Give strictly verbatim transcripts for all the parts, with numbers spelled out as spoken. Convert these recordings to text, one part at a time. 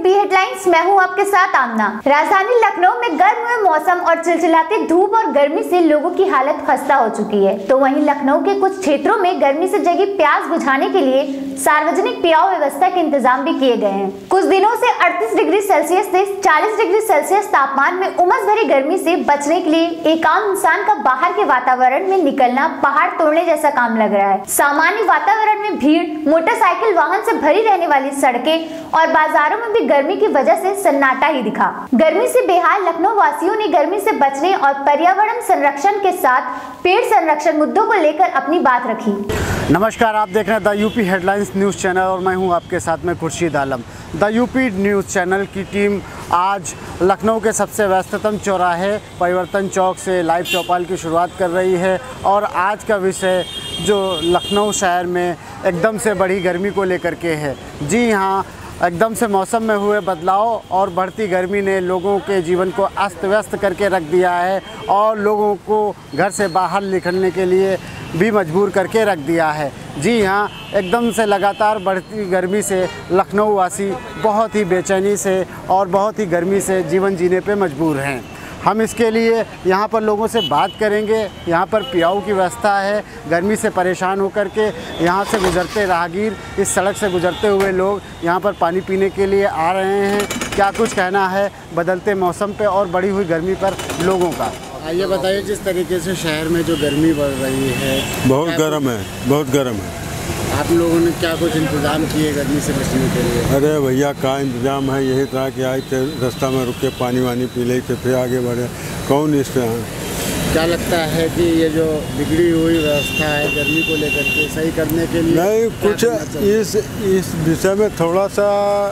UP headlines, मैं हूं आपके साथ आमना। राजधानी लखनऊ में गर्म हुए मौसम और चिलचिलाती धूप और गर्मी से लोगों की हालत खस्ता हो चुकी है। तो वहीं लखनऊ के कुछ क्षेत्रों में गर्मी से जगी प्यास बुझाने के लिए सार्वजनिक पियाव व्यवस्था के इंतजाम भी किए गए हैं। कुछ दिनों से अड़तीस डिग्री सेल्सियस से चालीस डिग्री सेल्सियस तापमान में उमस भरी गर्मी से बचने के लिए एक आम इंसान का बाहर के वातावरण में निकलना पहाड़ तोड़ने जैसा काम लग रहा है। सामान्य वातावरण में भीड़, मोटरसाइकिल वाहन से भरी रहने वाली सड़कें और बाजारों में भी गर्मी की वजह से सन्नाटा ही दिखा। गर्मी से बेहाल लखनऊ वासियों ने गर्मी से बचने और पर्यावरण संरक्षण के साथ पेड़ संरक्षण मुद्दों को लेकर अपनी बात रखी। नमस्कार, आप देख रहे हैं the UP headlines news channel और मैं हूं आपके साथ में Khurshid Alam. The UP news channel की टीम आज लखनऊ के सबसे व्यस्ततम चौराहे परिवर्तन चौक से लाइव चौपाल की शुरुआत कर रही है और आज का विषय जो लखनऊ शहर में एकदम से बढ़ी गर्मी को लेकर के है। जी हाँ, एकदम से मौसम में हुए बदलाव और बढ़ती गर्मी ने लोगों के जीवन को अस्त व्यस्त करके रख दिया है और लोगों को घर से बाहर निकलने के लिए भी मजबूर करके रख दिया है। जी हाँ, एकदम से लगातार बढ़ती गर्मी से लखनऊ वासी बहुत ही बेचैनी से और बहुत ही गर्मी से जीवन जीने पे मजबूर हैं। हम इसके लिए यहाँ पर लोगों से बात करेंगे। यहाँ पर पियाऊ की व्यवस्था है। गर्मी से परेशान होकर के यहाँ से गुजरते राहगीर, इस सड़क से गुजरते हुए लोग यहाँ पर पानी पीने के लिए आ रहे हैं। क्या कुछ कहना है बदलते मौसम पे और बढ़ी हुई गर्मी पर लोगों का। ये बताइए, जिस तरीके से शहर में जो गर्मी बढ़ रही है, बहुत गर्म है, बहुत गर्म है। आप लोगों ने क्या कुछ इंतज़ाम किए गर्मी से बचने के लिए? अरे भैया, का इंतज़ाम है, यही था कि आए थे रास्ता में रुक के पानी वानी पी ले थे, फिर आगे बढ़े। कौन इस तरह क्या लगता है कि ये जो बिगड़ी हुई व्यवस्था है गर्मी को लेकर के सही करने के लिए नहीं कुछ इस इस विषय में थोड़ा सा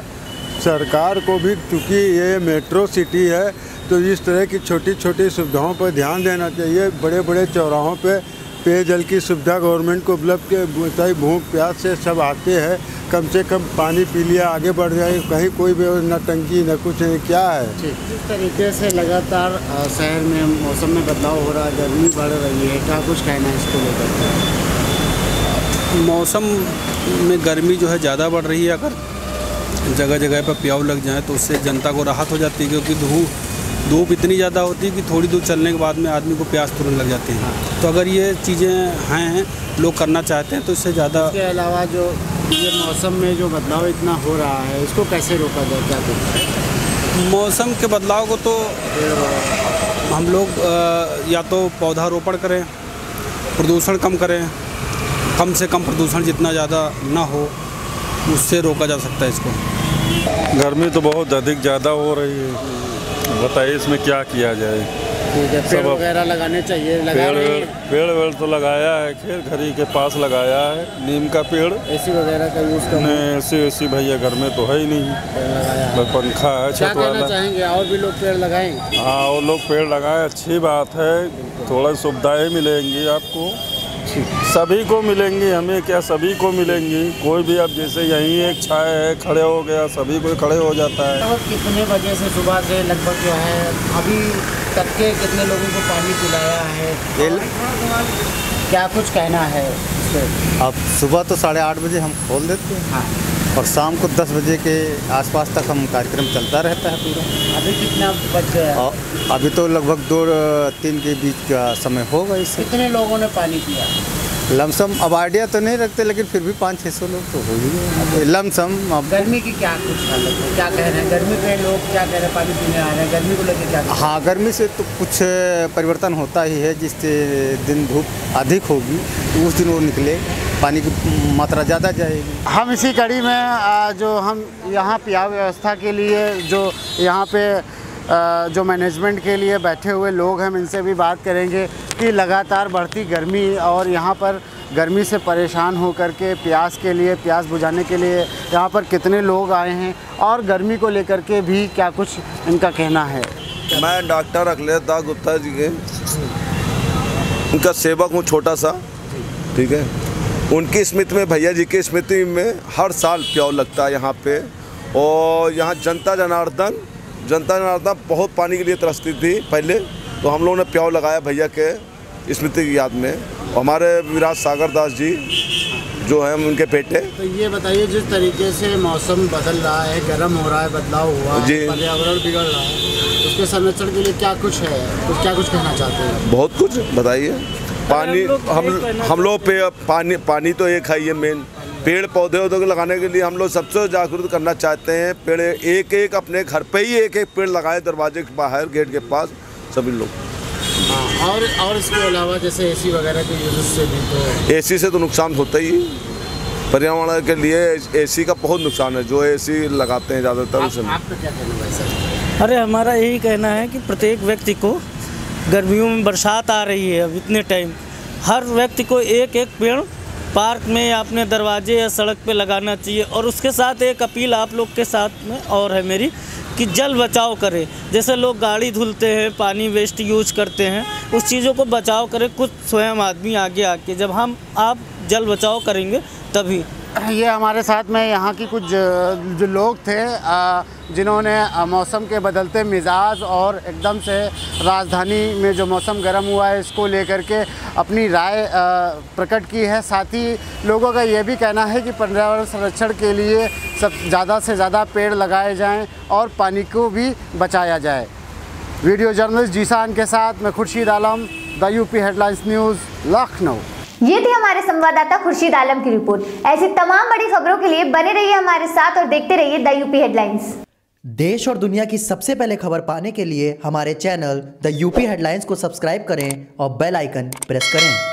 सरकार को भी, क्योंकि ये मेट्रो सिटी है तो इस तरह की छोटी छोटी सुविधाओं पर ध्यान देना चाहिए। बड़े बड़े चौराहों पे पेयजल की सुविधा गवर्नमेंट को उपलब्ध के बताई, भूख प्यास से सब आते हैं, कम से कम पानी पी लिया आगे बढ़ जाए। कहीं कोई भी न टंकी न कुछ नहीं, क्या है। जिस तरीके से लगातार शहर में मौसम में बदलाव हो रहा है, गर्मी बढ़ रही है, क्या कुछ कहना है इसको लेकर? मौसम में गर्मी जो है ज़्यादा बढ़ रही है। अगर जगह जगह पर प्याऊ लग जाए तो उससे जनता को राहत हो जाती है, क्योंकि धूप धूप इतनी ज़्यादा होती है कि थोड़ी दूर चलने के बाद में आदमी को प्यास तुरंत लग जाती है। तो अगर ये चीज़ें हैं, लोग करना चाहते हैं तो इससे ज़्यादा। इसके अलावा जो ये मौसम में जो बदलाव इतना हो रहा है, इसको कैसे रोका जाए, क्या कुछ? मौसम के बदलाव को तो हम लोग या तो पौधारोपण करें, प्रदूषण कम करें, कम से कम प्रदूषण जितना ज़्यादा ना हो उससे रोका जा सकता है इसको। गर्मी तो बहुत अधिक ज़्यादा हो रही है, बताइए इसमें क्या किया जाए। ठीक है, पेड़ वगैरह लगाने चाहिए। लगा पेड़ पेड़ वेड़ तो लगाया है, खेर घरी के पास लगाया है नीम का पेड़। एसी वगैरह का यूज़ करना? नहीं, एसी एसी भैया घर में तो है ही नहीं, लगाया पंखा है छत वाला। चाहेंगे और भी लोग पेड़ लगाएं? हाँ, और लोग पेड़ लगाएं, अच्छी बात है। थोड़ा सुविधाएँ मिलेंगी आपको, सभी को मिलेंगी, हमें क्या सभी को मिलेंगी। कोई भी अब जैसे यहीं एक छाया है, खड़े हो गया, सभी को खड़े हो जाता है। तो कितने बजे से सुबह से लगभग जो है अभी तक के कितने लोगों को पानी पिलाया है, क्या कुछ कहना है इससे? अब सुबह तो साढ़े आठ बजे हम खोल देते हैं। हाँ। और शाम को दस बजे के आसपास तक हम कार्यक्रम चलता रहता है पूरा। अभी कितना बज गया? अभी तो लगभग दो तीन के बीच का समय होगा। इससे कितने लोगों ने पानी पिया? लमसम अब आइडिया तो नहीं रखते, लेकिन फिर भी पाँच छः सौ लोग तो हो ही गए लमसम। अब गर्मी की क्या कुछ हालत है, क्या कह रहे हैं गर्मी पे लोग, क्या कह रहे हैं पानी पीने आ रहे हैं, गर्मी को लेकर क्या? हाँ, गर्मी से तो कुछ परिवर्तन होता ही है। जिस दिन धूप अधिक होगी उस दिन वो निकले, पानी की मात्रा ज़्यादा जाएगी। हम इसी कड़ी में जो हम यहाँ पियाव व्यवस्था के लिए जो यहाँ पे जो मैनेजमेंट के लिए बैठे हुए लोग हैं, इनसे भी बात करेंगे कि लगातार बढ़ती गर्मी और यहाँ पर गर्मी से परेशान होकर के प्यास के लिए प्यास बुझाने के लिए यहाँ पर कितने लोग आए हैं और गर्मी को लेकर के भी क्या कुछ इनका कहना है। मैं डॉक्टर अखिलेश दास गुप्ता जी के उनका सेवक हूँ, छोटा सा। ठीक है, उनकी स्मृति में, भैया जी की स्मृति में हर साल प्याऊ लगता है यहाँ पे। और यहाँ जनता जनार्दन जनता जनार्दन बहुत पानी के लिए तरसती थी पहले, तो हम लोगों ने प्याऊ लगाया भैया के स्मृति की याद में। हमारे विराज सागर दास जी जो है उनके पेटे। तो ये बताइए, जिस तरीके से मौसम बदल रहा है, गर्म हो रहा है, बदलाव हुआ है, पर्यावरण बिगड़ रहा है, उसके संरक्षण के लिए क्या कुछ है, कुछ क्या कुछ कहना चाहते हैं? बहुत कुछ बताइए। पानी हम हम लोग पे पानी पानी तो एक है ये मेन। पेड़ पौधे उधर लगाने के लिए हम लोग सबसे जागरूक करना चाहते हैं। पेड़ एक एक अपने घर पे ही एक एक पेड़ लगाए, दरवाजे के बाहर, गेट के पास, सभी लोग। हाँ, और और इसके अलावा जैसे एसी वगैरह के यूज से भी तो एसी से तो नुकसान होता ही, पर्यावरण के लिए एसी का बहुत नुकसान है, जो एसी लगाते हैं ज़्यादातर। आप, आपका क्या कहना है सर? अरे हमारा यही कहना है कि प्रत्येक व्यक्ति को, गर्मियों में बरसात आ रही है अब इतने टाइम, हर व्यक्ति को एक एक पेड़ पार्क में या अपने दरवाजे या सड़क पे लगाना चाहिए। और उसके साथ एक अपील आप लोग के साथ में और है मेरी कि जल बचाव करें। जैसे लोग गाड़ी धुलते हैं, पानी वेस्ट यूज करते हैं, उस चीज़ों को बचाव करें। कुछ स्वयं आदमी आगे आके जब हम आप जल बचाव करेंगे तभी। ये हमारे साथ में यहाँ की कुछ जो लोग थे जिन्होंने मौसम के बदलते मिजाज और एकदम से राजधानी में जो मौसम गर्म हुआ है इसको लेकर के अपनी राय प्रकट की है। साथ ही लोगों का ये भी कहना है कि पर्यावरण संरक्षण के लिए सब ज़्यादा से ज़्यादा पेड़ लगाए जाएं और पानी को भी बचाया जाए। वीडियो जर्नलिस्ट जीसान के साथ मैं Khurshid Alam, the UP headlines news, Lucknow. ये थी हमारे संवाददाता खुर्शीद आलम की रिपोर्ट। ऐसी तमाम बड़ी खबरों के लिए बने रहिए हमारे साथ और देखते रहिए द यूपी हेडलाइंस। देश और दुनिया की सबसे पहले खबर पाने के लिए हमारे चैनल द यूपी हेडलाइंस को सब्सक्राइब करें और बेल आइकन प्रेस करें।